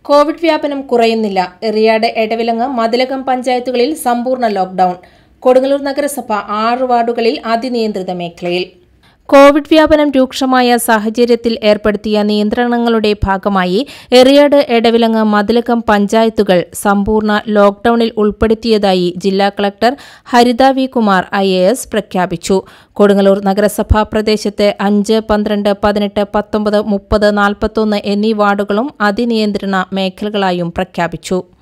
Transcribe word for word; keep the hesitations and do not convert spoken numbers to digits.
Covid വ്യാപനം കുറയുന്നില്ല. എറിയാട്, എടവിലങ്ങ്, മതിലകം പഞ്ചായത്തുകളിൽ സമ്പൂർണ്ണ ലോക്ഡൌൺ. കൊടുങ്ങല്ലൂർ നഗരസഭ ആറ് വാർഡുകളിൽ അതിനിയന്ത്രിത മേഖലയിൽ. കോവിഡ് വ്യാപനം രൂക്ഷമായ സാഹചര്യത്തിൽ ഏർപ്പെടുത്തിയ നിയന്ത്രണങ്ങളുടെ ഭാഗമായി എറിയാട്, എടവിലങ്ങ്, മതിലകം പഞ്ചായത്തുകൾ സമ്പൂർണ്ണ ലോക്ഡൌണിൽ ഉൾപ്പെടുത്തിയതായി ജില്ലാ collector Haritha V Kumar I A S പ്രഖ്യാപിച്ചു. കൊടുങ്ങല്ലൂർ നഗരസഭാ പ്രദേശത്തെ അഞ്ച്, പന്ത്രണ്ട്, പതിനെട്ട്, പത്തൊമ്പത്, മുപ്പത്, നാൽപ്പത്തൊന്ന് എന്നീ വാർഡുകളും അതിനിയന്ത്രണ മേഖലകളായും പ്രഖ്യാപിച്ചു.